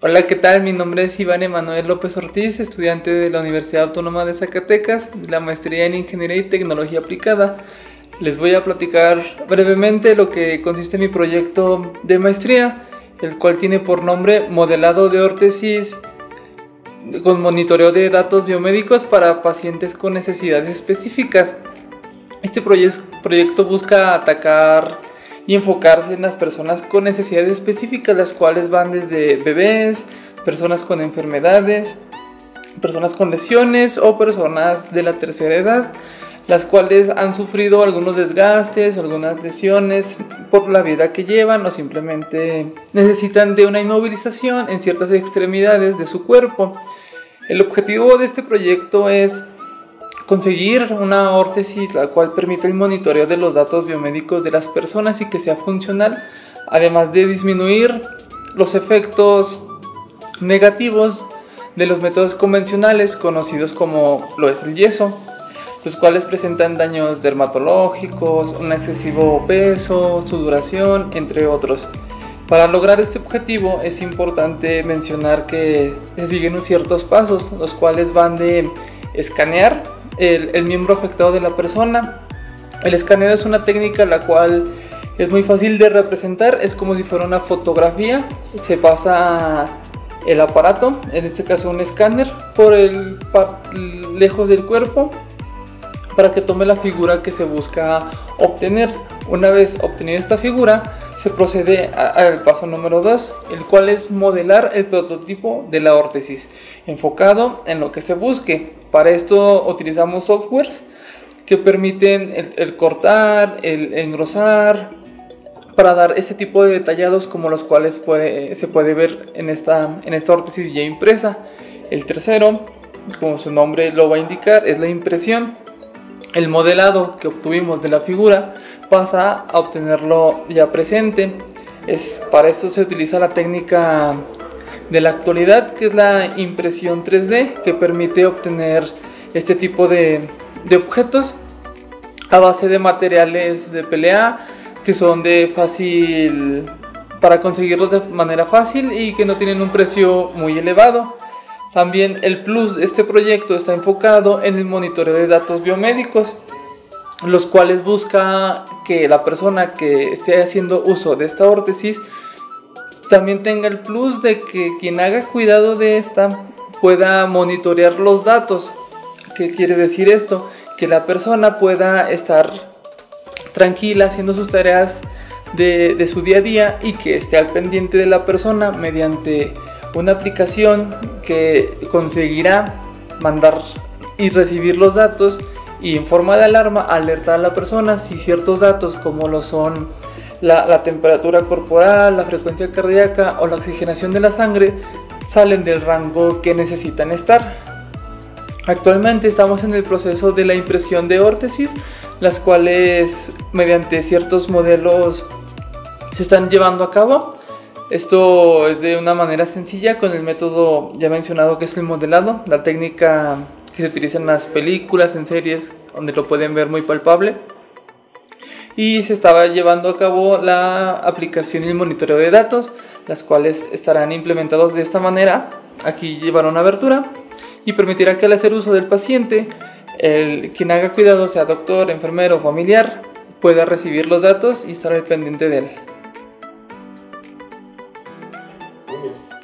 Hola, ¿qué tal? Mi nombre es Iván Emanuel López Ortiz, estudiante de la Universidad Autónoma de Zacatecas, de la maestría en Ingeniería y Tecnología Aplicada. Les voy a platicar brevemente lo que consiste mi proyecto de maestría, el cual tiene por nombre Modelado de órtesis con monitoreo de datos biomédicos para pacientes con necesidades específicas. Este proyecto busca atacar y enfocarse en las personas con necesidades específicas, las cuales van desde bebés, personas con enfermedades, personas con lesiones o personas de la tercera edad, las cuales han sufrido algunos desgastes, algunas lesiones por la vida que llevan o simplemente necesitan de una inmovilización en ciertas extremidades de su cuerpo. El objetivo de este proyecto es conseguir una órtesis la cual permita el monitoreo de los datos biomédicos de las personas y que sea funcional, además de disminuir los efectos negativos de los métodos convencionales conocidos como lo es el yeso, los cuales presentan daños dermatológicos, un excesivo peso, sudoración, entre otros. Para lograr este objetivo es importante mencionar que se siguen ciertos pasos, los cuales van de escanear el miembro afectado de la persona. El escaneo es una técnica la cual es muy fácil de representar, es como si fuera una fotografía. Se pasa el aparato, en este caso un escáner, por lejos del cuerpo para que tome la figura que se busca obtener. Una vez obtenida esta figura, se procede al paso número 2, el cual es modelar el prototipo de la órtesis, enfocado en lo que se busque. Para esto utilizamos softwares que permiten el cortar, el engrosar, para dar ese tipo de detallados como los cuales se puede ver en esta órtesis ya impresa. El tercero, como su nombre lo va a indicar, es la impresión. El modelado que obtuvimos de la figura pasa a obtenerlo ya presente. Para esto se utiliza la técnica de la actualidad, que es la impresión 3D, que permite obtener este tipo de objetos a base de materiales de PLA que son para conseguirlos de manera fácil y que no tienen un precio muy elevado. También el plus de este proyecto está enfocado en el monitoreo de datos biomédicos, los cuales busca que la persona que esté haciendo uso de esta órtesis también tenga el plus de que quien haga cuidado de esta pueda monitorear los datos. ¿Qué quiere decir esto? Que la persona pueda estar tranquila haciendo sus tareas de su día a día y que esté al pendiente de la persona mediante una aplicación que conseguirá mandar y recibir los datos y en forma de alarma alertar a la persona si ciertos datos como lo son la temperatura corporal, la frecuencia cardíaca o la oxigenación de la sangre salen del rango que necesitan estar. Actualmente estamos en el proceso de la impresión de órtesis, las cuales mediante ciertos modelos se están llevando a cabo. Esto es de una manera sencilla con el método ya mencionado, que es el modelado, la técnica que se utiliza en las películas, en series, donde lo pueden ver muy palpable. Y se estaba llevando a cabo la aplicación y el monitoreo de datos, las cuales estarán implementados de esta manera. Aquí llevará una abertura y permitirá que al hacer uso del paciente, quien haga cuidado, sea doctor, enfermero o familiar, pueda recibir los datos y estar al pendiente de él. Muy bien.